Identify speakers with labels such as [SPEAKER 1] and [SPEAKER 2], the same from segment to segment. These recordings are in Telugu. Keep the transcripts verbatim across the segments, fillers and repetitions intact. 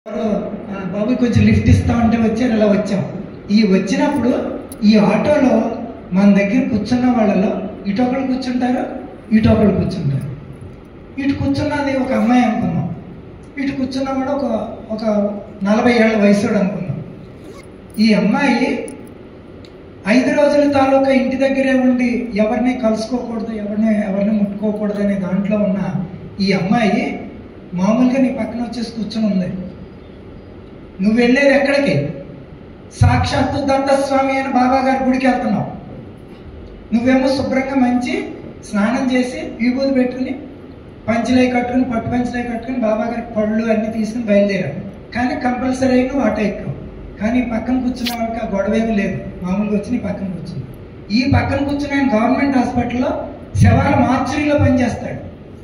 [SPEAKER 1] బాబు కొంచెం లిఫ్ట్ ఇస్తా ఉంటే వచ్చారు. ఇలా వచ్చాం. ఈ వచ్చినప్పుడు ఈ ఆటోలో మన దగ్గర కూర్చున్న వాళ్ళలో ఇటు ఒకళ్ళు కూర్చుంటారు, ఇటు ఒకళ్ళు కూర్చుంటారు. ఇటు కూర్చున్నది ఒక అమ్మాయి అనుకున్నాం, ఇటు కూర్చున్నవాడు ఒక ఒక నలభై ఏళ్ళ వయసుడు అనుకున్నాం. ఈ అమ్మాయి ఐదు రోజుల తాలూకా ఇంటి దగ్గరే ఉండి ఎవరిని కలుసుకోకూడదు, ఎవరిని ఎవరిని ముట్టుకోకూడదు అనే దాంట్లో ఉన్న ఈ అమ్మాయి మామూలుగా నీ పక్కన వచ్చేసి కూర్చొని ఉంది. నువ్వు వెళ్ళేది ఎక్కడికి? సాక్షాత్తు దత్తస్వామి అని బాబా గారి గుడికి వెళ్తున్నావు. నువ్వేమో శుభ్రంగా మంచి స్నానం చేసి విభూతి పెట్టుకుని పంచలై కట్టుకుని పట్టు పంచలై కట్టుకుని బాబా గారికి పళ్ళు అన్నీ తీసుకుని బయలుదేరావు. కానీ కంపల్సరీ నువ్వు ఆటో ఎక్కావు. కానీ పక్కన కూర్చున్న వాళ్ళకి ఆ గొడవేమీ లేదు, మామూలుగా వచ్చి నీ పక్కన కూర్చుని. ఈ పక్కన కూర్చుని ఆయన గవర్నమెంట్ హాస్పిటల్లో శవాల మార్చురీలో పనిచేస్తాడు.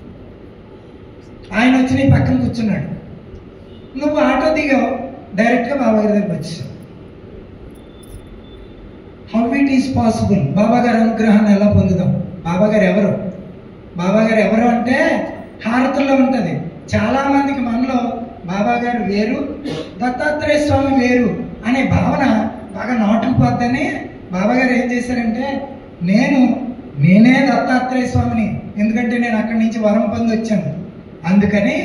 [SPEAKER 1] ఆయన వచ్చి నీ పక్కన కూర్చున్నాడు. నువ్వు ఆటో దిగావు, డైరెక్ట్గా బాబా గారి దగ్గరికి వచ్చావు. How it is possible? Baba గారి అనుగ్రహాన్ని ఎలా పొందుదాం? బాబా గారు ఎవరు? బాబా గారు ఎవరు అంటే హారతుల్లో ఉంటుంది. చాలా మందికి మనలో బాబా గారు వేరు, దత్తాత్రేయ స్వామి వేరు అనే భావన బాగా నాటుకుపోద్దని బాబా గారు ఏం చేశారంటే, నేను నేనే దత్తాత్రేయ స్వామిని, ఎందుకంటే నేను అక్కడి నుంచి వరం పొంది వచ్చాను. అందుకని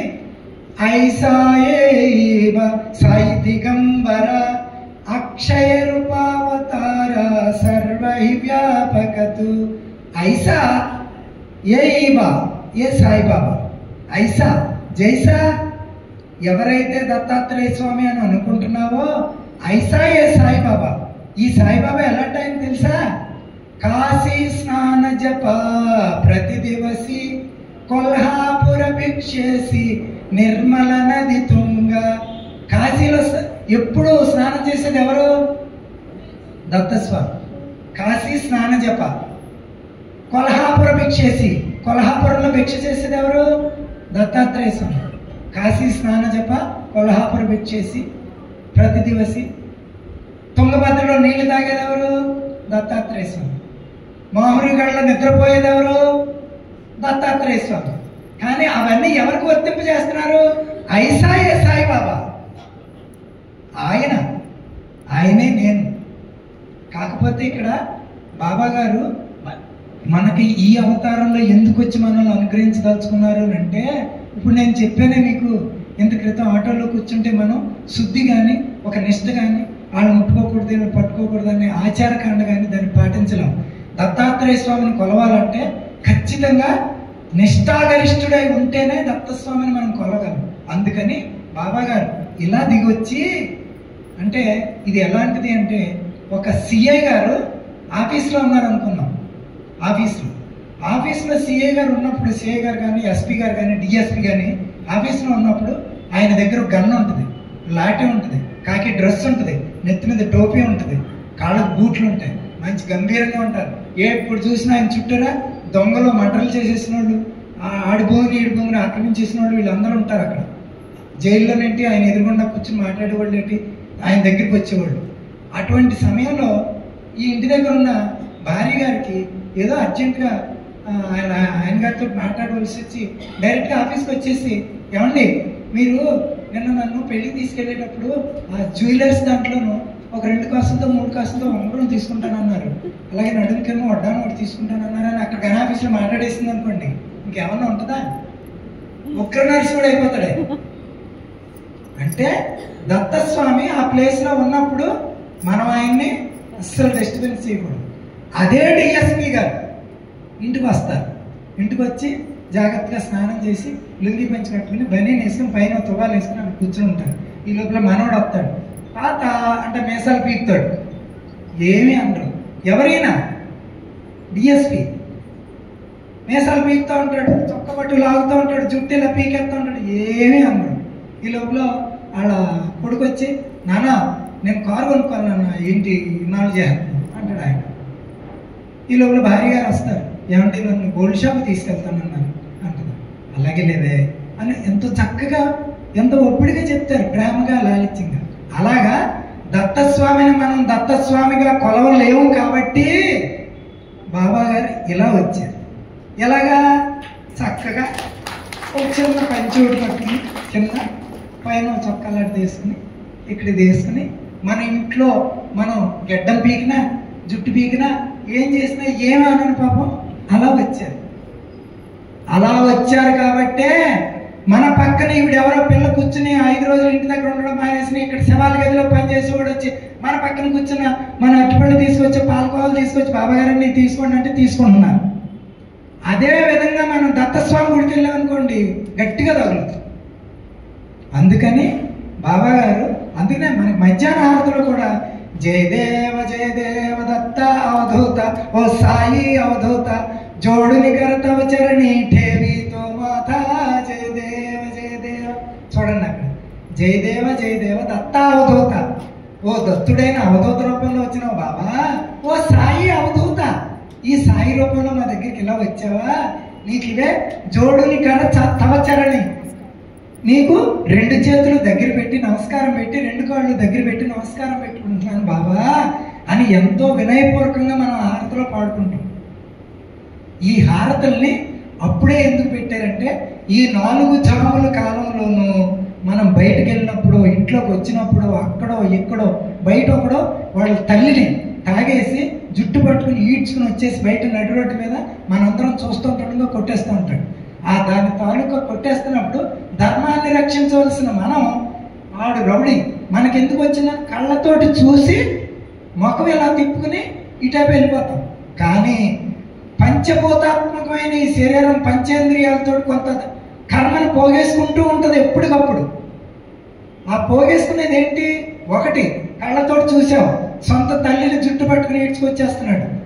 [SPEAKER 1] ఐసాయేవ సాయి దిగంబర అక్షయ రూపావతార సర్వై వ్యాపకతు. ఐసా ఏ ఈబా ఏ సాయిబాబా, ఐసా జైసా ఎవరైతే దత్తాత్రేయ స్వామి అని అనుకుంటున్నావో ఐసా ఏ సాయిబాబా. ఈ సాయిబాబా ఎలాంటి ఆయన తెలుసా? కాశీ స్నాన జప ప్రతి దివసి కొల్హాపుర భిక్షేసి నిర్మల నది తుంగ. కాశీలో ఎప్పుడు స్నానం చేసేది ఎవరు? దత్తస్వామి. కాశీ స్నాన జప. కొల్హాపుర భిక్షేసి, కొల్హాపురంలో భిక్ష చేసేది ఎవరు? దత్తాత్రేయ స్వామి. కాశీ స్నాన జప, కొల్హాపుర భిక్షేసి ప్రతి దివసి. తుంగభద్రలో నీళ్లు తాగేది ఎవరు? దత్తాత్రేయ స్వామి. మాహురిగడలో నిద్రపోయేది ఎవరు? దత్తాత్రేయ స్వామి. కానీ అవన్నీ ఎవరికి వర్తింపు చేస్తున్నారు? ఐసాయే సాయిబాబా. ఆయన ఆయనే నేను. కాకపోతే ఇక్కడ బాబా గారు మనకి ఈ అవతారంలో ఎందుకు వచ్చి మనల్ని అనుగ్రహించదలుచుకున్నారు అంటే, ఇప్పుడు నేను చెప్పానే మీకు, ఇంత క్రితం ఆటోలో కూర్చుంటే మనం శుద్ధి కానీ ఒక నిష్ఠ కానీ వాళ్ళు ముట్టుకోకూడదు వీళ్ళు పట్టుకోకూడదు అనే ఆచారకాండ కానీ దాన్ని పాటించలేం. దత్తాత్రేయ స్వామిని కొలవాలంటే ఖచ్చితంగా నిష్ఠాగరిష్ఠుడై ఉంటేనే దత్తస్వామిని మనం కొలగలం. అందుకని బాబా గారు ఇలా దిగొచ్చి, అంటే ఇది ఎలాంటిది అంటే, ఒక సిఐ గారు ఆఫీస్లో ఉన్నారు అనుకున్నాం. ఆఫీస్లో ఆఫీస్లో సిఐ గారు ఉన్నప్పుడు, సిఐ గారు కానీ ఎస్పీ గారు కానీ డిఎస్పీ కానీ ఆఫీస్లో ఉన్నప్పుడు ఆయన దగ్గర గన్ ఉంటుంది, లాఠీ ఉంటుంది, కాకి డ్రెస్ ఉంటుంది, నెత్తి మీద టోపీ ఉంటుంది, కాళ్ళకు బూట్లు ఉంటాయి, మంచి గంభీరంగా ఉంటారు. ఎప్పుడు చూసినా ఆయన చుట్టూరా దొంగలు మటర్లు చేసేసిన వాళ్ళు, ఆడి భూమిని ఈడి భూమిని ఆక్రమించేసిన వాళ్ళు వీళ్ళందరూ ఉంటారు అక్కడ. జైల్లోనేంటి ఆయన ఎదురుగుండా కూర్చొని మాట్లాడేవాళ్ళు ఏంటి, ఆయన దగ్గరికి వచ్చేవాళ్ళు. అటువంటి సమయంలో ఈ ఇంటి దగ్గర ఉన్న భార్య గారికి ఏదో అర్జెంటుగా ఆయన ఆయన గారితో మాట్లాడవలసి వచ్చి డైరెక్ట్గా ఆఫీస్కి వచ్చేసి, ఏమండి మీరు నిన్న నన్ను పెళ్ళికి తీసుకెళ్ళేటప్పుడు ఆ జ్యువెలర్స్ దాంట్లోనూ ఒక రెండు కాసులతో మూడు కాసులతో ఉంగరం తీసుకుంటానన్నారు, అలాగే నడుముకేమో వడ్డాను ఒకటి తీసుకుంటానన్నారు అని అక్కడ గన్ ఆఫీస్లో మాట్లాడేసింది అనుకోండి, ఇంకేమన్నా ఉంటుందా? ఒక్కరు నర్సుడు అయిపోతాడే. అంటే దత్తస్వామి ఆ ప్లేస్లో ఉన్నప్పుడు మనం ఆయన్ని అస్సలు డిస్టర్బెన్స్ చేయకూడదు. అదే డిఎస్పీ గారు ఇంటికి వస్తారు. ఇంటికి వచ్చి జాగ్రత్తగా స్నానం చేసి లుంగి పెంచి కట్టుకుని బనీన్ వేసుకుని పైన తువాలు వేసుకుని అక్కడ కూర్చొని ఉంటారు. ఈ లోపల మనోడు వస్తాడు, తాత అంటే మేసాలు పీకుతాడు, ఏమీ అనరు. ఎవరైనా డిఎస్పీ మేసాలు పీకుతూ ఉంటాడు, చొక్క పట్టు లాగుతూ ఉంటాడు, జుట్టు ఇలా పీకేస్తూ ఉంటాడు, ఏమీ అనరు. ఈ లోపల వాళ్ళ కొడుకు వచ్చి, నాన్న నేను కారు కొనుక్కోవాలన్నా, ఏంటి ఇన్నాళ్ళు చేస్తాను అంటాడు ఆయన. ఈ లోపల భార్య గారు వస్తారు, ఏమంటే నన్ను గోల్డ్ షాప్ తీసుకెళ్తానన్నారు అంటారు. అలాగే లేదే అని ఎంతో చక్కగా ఎంతో ఒప్పిడిగా చెప్తారు, ప్రేమగా లాలిత్యంగా. అలాగా దత్తస్వామిని మనం దత్తస్వామిగా కొలవలేము కాబట్టి బాబా గారు ఇలా వచ్చారు. ఎలాగా? చక్కగా ఒక చిన్న పంచోడు పట్టుకుని చిన్న పైన చొక్కాలాంటి తీసుకుని ఇక్కడ తీసుకుని మన ఇంట్లో మనం గెడ్డం పీకినా జుట్టు పీకినా ఏం చేసినా ఏమనని పాపం అలా వచ్చారు. అలా వచ్చారు కాబట్టే మన పక్కన ఈవిడెవరో పిల్ల కూర్చుని ఐదు రోజులు ఇంటి దగ్గర ఉండడం మానేసి ఇక్కడ శవాల గదిలో పనిచేసి కూడా వచ్చి మన పక్కన కూర్చున్న మన అట్టుపళ్ళు తీసుకొచ్చి పాలకోవాలు తీసుకొచ్చి బాబాగారిని తీసుకోండి అంటే తీసుకుంటున్నారు. అదే విధంగా మనం దత్తస్వామి గుడికి వెళ్ళాం అనుకోండి గట్టిగా తగులుతాం. అందుకని బాబా గారు అందుకనే మనకి మధ్యాహ్న హారతిలో కూడా జయదేవ జయదేవ దత్త అవధూత ఓ సాయి అవధూత జోడుని కరతవ చరణి ఠేవితో మాత జయదేవ జయదేవ చూడండి అక్కడ జయదేవ జయదేవ దత్త అవధూత ఓ దత్తుడైన అవధూత రూపంలో వచ్చినావు బాబా. ఓ సాయి అవధూత ఈ సాయి రూపంలో మా దగ్గరికి ఇలా వచ్చావా, నీకు ఇవే జోడుని కర తవ చరణి నీకు రెండు చేతులు దగ్గర పెట్టి నమస్కారం పెట్టి రెండు కాళ్ళు దగ్గర పెట్టి నమస్కారం పెట్టుకుంటున్నాను బాబా అని ఎంతో వినయపూర్వకంగా మనం హారతిలో పాడుకుంటాం. ఈ హారతుల్ని అప్పుడే ఎందుకు పెట్టారంటే ఈ నాలుగు జాముల కాలంలోనూ మనం బయటకు వెళ్ళినప్పుడు ఇంట్లోకి వచ్చినప్పుడు అక్కడో ఎక్కడో బయట ఒకడో వాళ్ళ తల్లిని తాగేసి జుట్టు పట్టుకుని ఈడ్చుకుని వచ్చేసి బయట నడి రోడ్డు మీద మనందరం చూస్తుంటాడుగా కొట్టేస్తూ ఉంటాడు. ఆ దాని తాలూకా కొట్టేస్తున్నప్పుడు ధర్మాన్ని రక్షించవలసిన మనం ఆడు రౌడీ మనకెందుకు వచ్చిన కళ్ళతోటి చూసి ముఖం ఇలా తిప్పుకుని ఇటైపు వెళ్ళిపోతాం. కానీ పంచభూతాత్మకమైన ఈ శరీరం పంచేంద్రియాలతో కొంత కర్మను పోగేసుకుంటూ ఉంటుంది ఎప్పటికప్పుడు. ఆ పోగేసుకునేది ఏంటి, ఒకటి కళ్ళతోటి చూసావు సొంత తల్లిని జుట్టు పట్టుకుని ఈడ్చుకొచ్చేస్తున్నాడు,